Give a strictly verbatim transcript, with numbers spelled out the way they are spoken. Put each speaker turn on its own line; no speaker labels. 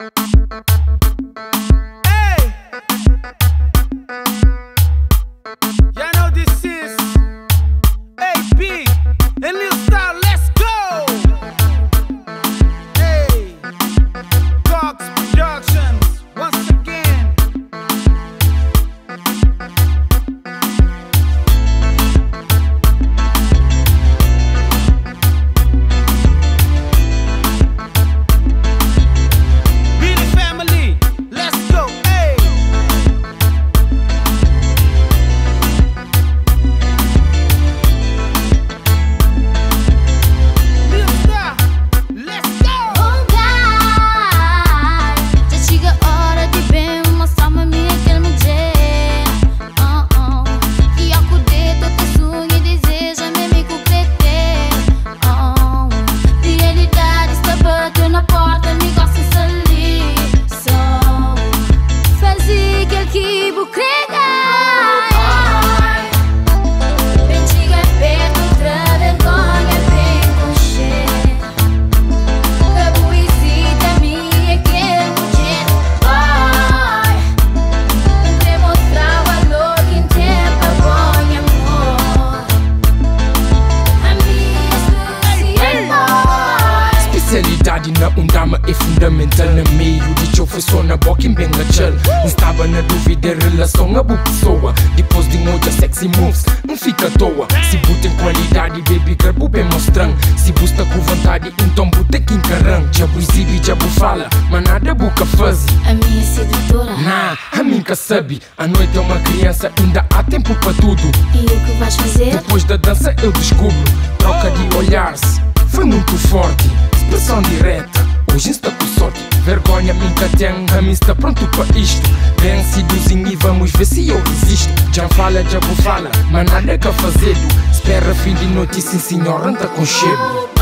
Hey! You know this is A P and Lil Star, let's go! Hey! Cox Productions, once again. Billy family, let's go, hey! Lil Star, let's go!
Oh God, já chega a hora de bem mostrar-me a minha aquele mulher. Oh, oh. E acordei, todo sonho e desejo me me completar. Oh, realidade está batendo na porta, me gosta de sair. Só fazer aquele que vou crer. Bem chega perto, outra vergonha, bem concher. A poesia minha que é mulher. Vai, entre mostrar o valor que tem pra bom amor. A minha sociedade.
Especialidade na undama é fundamental na meio de show. Foi só na boca em benga chal. Estava na dúvida em relação a boa pessoa. Depois de muita sexy moves, não fica à toa. Se botem qualidade, baby girl, bu bem mostrando. Se busca com vontade, então bota que encaram. Já bu exibe, já bu fala, mas nada buca faz.
A minha sedutora.
Nah, a mim que sabe, a noite é uma criança, ainda há tempo para tudo.
E o que vais fazer?
Depois da dança eu descubro, troca de olhares, foi muito forte, expressão direta, hoje está com sorte. Vergonha me tem, a mim está pronto para isto. Vem seduzir e vamos ver se eu resisto. Já fala, já vou fala, mas nada que fazer. Espera fim de noite, sim senhor, anda com cheiro.